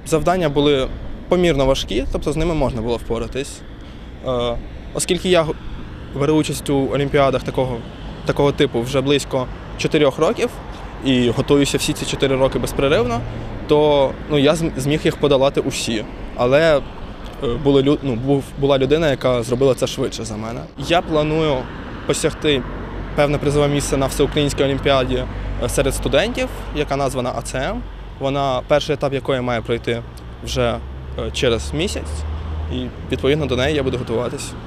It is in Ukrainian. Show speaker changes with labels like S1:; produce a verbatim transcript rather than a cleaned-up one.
S1: завдання були помірно важкі, тобто з ними можна було впоратись. Оскільки я беру участь у олімпіадах такого, такого типу вже близько чотирьох років і готуюся всі ці чотири роки безперервно, то ну, я зміг їх подолати усі. Але були, ну, був, була людина, яка зробила це швидше за мене. Я планую посягти певне призове місце на всеукраїнській олімпіаді серед студентів, яка названа А Це Ем. Вона, перший етап якої має пройти вже через місяць, і відповідно до неї я буду готуватись.